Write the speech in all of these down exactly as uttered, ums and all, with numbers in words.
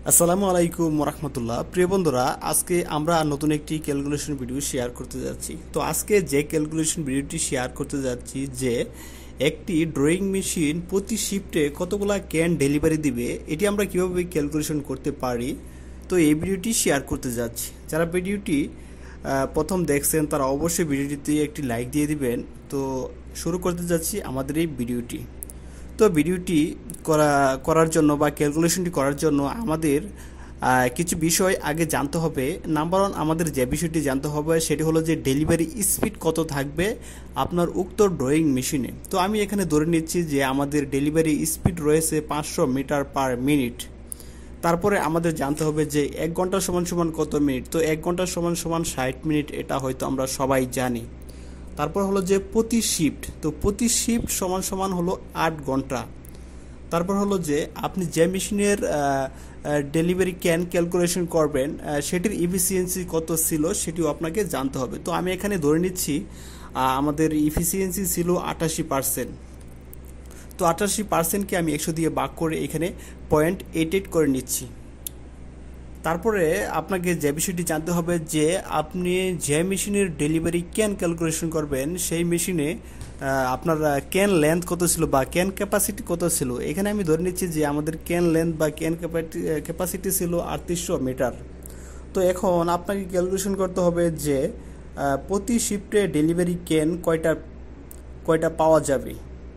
আসসালামু আলাইকুম ওরহমতুল্লাহ। প্রিয় বন্ধুরা, আজকে আমরা নতুন একটি ক্যালকুলেশন ভিডিও শেয়ার করতে যাচ্ছি। তো আজকে যে ক্যালকুলেশন ভিডিওটি শেয়ার করতে যাচ্ছি যে একটি ড্রয়িং মেশিন প্রতি শিফটে কতগুলা ক্যান ডেলিভারি দিবে, এটি আমরা কিভাবে ক্যালকুলেশন করতে পারি, তো এই ভিডিওটি শেয়ার করতে যাচ্ছি। যারা ভিডিওটি প্রথম দেখছেন তারা অবশ্যই ভিডিওটিতে একটি লাইক দিয়ে দিবেন। তো শুরু করতে যাচ্ছি আমাদের এই ভিডিওটি। তো ভিডিওটি করা করার জন্য বা ক্যালকুলেশনটি করার জন্য আমাদের কিছু বিষয় আগে জানতে হবে। নাম্বার ওয়ান, আমাদের যে বিষয়টি জানতে হবে সেটি হলো যে ডেলিভারি স্পিড কত থাকবে আপনার উক্ত ড্রয়িং মেশিনে। তো আমি এখানে ধরে নিচ্ছি যে আমাদের ডেলিভারি স্পিড রয়েছে পাঁচশো মিটার পার মিনিট। তারপরে আমাদের জানতে হবে যে এক ঘন্টা সমান সমান কত মিনিট। তো এক ঘন্টা সমান সমান ষাট মিনিট, এটা হয়তো আমরা সবাই জানি। তারপর হলো যে প্রতি শিফট, তো প্রতি শিফট সমান সমান হলো আট ঘন্টা। তারপর হলো যে আপনি যে মেশিনের ডেলিভারি ক্যান ক্যালকুলেশন করবেন সেটির ইফিসিয়েন্সি কত ছিল সেটিও আপনাকে জানতে হবে। তো আমি এখানে ধরে নিচ্ছি আমাদের ইফিসিয়েন্সি ছিল আটাশি পার্সেন্ট। তো আটাশি পার্সেন্টকে আমি একশো দিয়ে ভাগ করে এখানে পয়েন্ট এইট এইট করে নিচ্ছি। তারপরে আপনাকে যে বিষয়টি জানতে হবে যে আপনি যে মেশিনের ডেলিভারি ক্যান ক্যালকুলেশন করবেন সেই মেশিনে আপনার ক্যান লেন্থ কত ছিল বা ক্যান ক্যাপাসিটি কত ছিল। এখানে আমি ধরে নিচ্ছি যে আমাদের ক্যান লেন্থ বা ক্যান ক্যাপাসিটি ছিল আটত্রিশশো মিটার। তো এখন আপনাকে ক্যালকুলেশন করতে হবে যে প্রতি শিফটে ডেলিভারি ক্যান কয়টা কয়টা পাওয়া যাবে।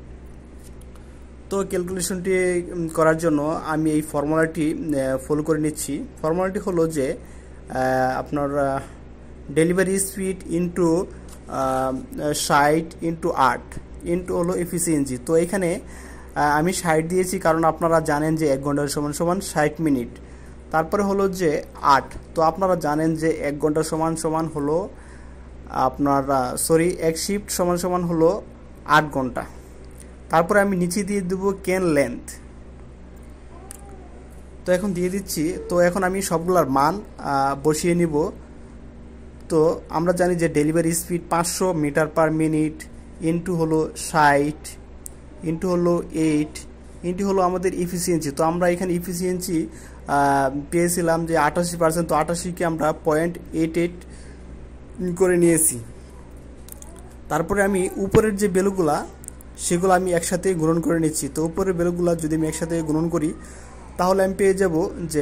তো ক্যালকুলেশনটি করার জন্য আমি এই ফর্মুলাটি ফলো করে নিচ্ছি। ফর্মুলাটি হলো যে আপনার ডেলিভারি স্পিড ইন্টু ষাট ইন্টু আট ইন্টু হলো এফিসিয়েন্সি। তো এখানে আমি ষাট দিয়েছি কারণ আপনারা জানেন যে এক ঘন্টার সমান সমান ষাট মিনিট। তারপরে হলো যে আট, তো আপনারা জানেন যে এক ঘন্টা সমান সমান হলো আপনার সরি এক শিফট সমান সমান হলো আট ঘন্টা। তারপরে আমি নিচে দিয়ে দেবো ক্যান লেন্থ। তো এখন দিয়ে দিচ্ছি। তো এখন আমি সবগুলার মান বসিয়ে নিব। তো আমরা জানি যে ডেলিভারি স্পিড পাঁচশো মিটার পার মিনিট ইন্টু হলো ষাট ইন্টু হলো এইট ইন্টু হলো আমাদের ইফিসিয়েন্সি। তো আমরা এখানে ইফিসিয়েন্সি পেয়েছিলাম যে আটাশি পার্সেন্ট। তো আটাশিকে আমরা পয়েন্ট এইট এইট করে নিয়েছি। তারপরে আমি উপরের যে ভ্যালুগুলা সেগুলো আমি একসাথে গুণন করে নিচ্ছি। তো উপরের ভ্যালুগুলো যদি আমি একসাথে গুণন করি তাহলে আমি পেয়ে যাব যে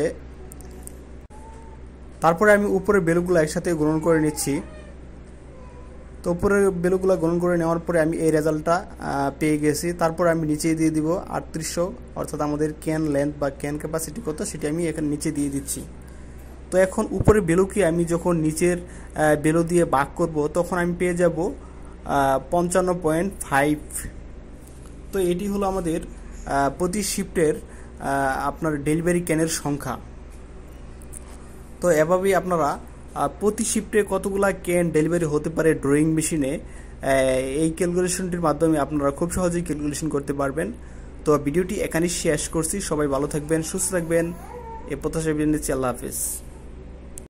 তারপরে আমি উপরের ভ্যালুগুলো একসাথে গুণন করে নিচ্ছি। তো উপরের ভ্যালুগুলো গুণন করে নেওয়ার পরে আমি এই রেজাল্টটা পেয়ে গেছি। তারপরে আমি নিচে দিয়ে দিব আটত্রিশশো, অর্থাৎ আমাদের ক্যান লেন্থ বা ক্যান ক্যাপাসিটি কত সেটি আমি এখানে নিচে দিয়ে দিচ্ছি। তো এখন উপরের ভ্যালুকে আমি যখন নিচের ভ্যালু দিয়ে ভাগ করব তখন আমি পেয়ে যাব পঞ্চান্ন পয়েন্ট ফাইভ। তো এটি হলো আমাদের প্রতি শিফটের আপনার ডেলিভারি ক্যানের সংখ্যা। তো এভাবেই আপনারা প্রতি শিফটে কতগুলা ক্যান ডেলিভারি হতে পারে ড্রয়িং মেশিনে, এই ক্যালকুলেশনটির মাধ্যমে আপনারা খুব সহজেই ক্যালকুলেশন করতে পারবেন। তো ভিডিওটি এখানেই শেষ করছি। সবাই ভালো থাকবেন, সুস্থ থাকবেন, এ প্রত্যাশা নিচ্ছি। আল্লাহ হাফেজ।